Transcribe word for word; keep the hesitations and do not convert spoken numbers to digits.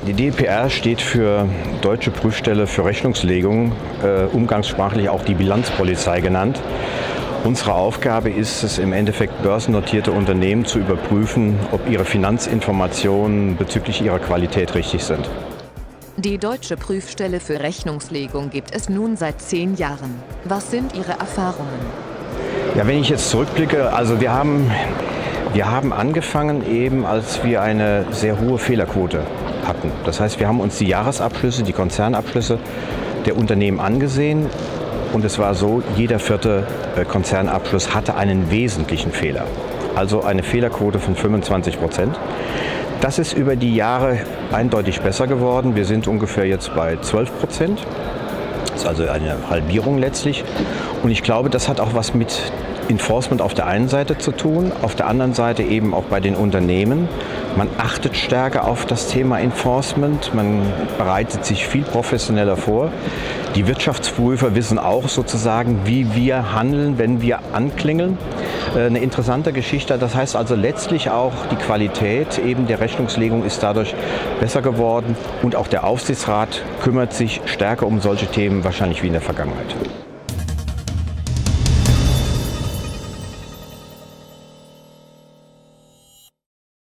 Die D P R steht für Deutsche Prüfstelle für Rechnungslegung, äh, umgangssprachlich auch die Bilanzpolizei genannt. Unsere Aufgabe ist es im Endeffekt, börsennotierte Unternehmen zu überprüfen, ob ihre Finanzinformationen bezüglich ihrer Qualität richtig sind. Die Deutsche Prüfstelle für Rechnungslegung gibt es nun seit zehn Jahren. Was sind Ihre Erfahrungen? Ja, wenn ich jetzt zurückblicke, also wir haben, wir haben angefangen eben, als wir eine sehr hohe Fehlerquote hatten. Das heißt, wir haben uns die Jahresabschlüsse, die Konzernabschlüsse der Unternehmen angesehen und es war so, jeder vierte Konzernabschluss hatte einen wesentlichen Fehler, also eine Fehlerquote von fünfundzwanzig Prozent. Das ist über die Jahre eindeutig besser geworden. Wir sind ungefähr jetzt bei zwölf Prozent. Das ist also eine Halbierung letztlich. Und ich glaube, das hat auch was mit Enforcement auf der einen Seite zu tun, auf der anderen Seite eben auch bei den Unternehmen. Man achtet stärker auf das Thema Enforcement, man bereitet sich viel professioneller vor. Die Wirtschaftsprüfer wissen auch sozusagen, wie wir handeln, wenn wir anklingeln. Eine interessante Geschichte, das heißt also letztlich auch die Qualität eben der Rechnungslegung ist dadurch besser geworden und auch der Aufsichtsrat kümmert sich stärker um solche Themen wahrscheinlich wie in der Vergangenheit.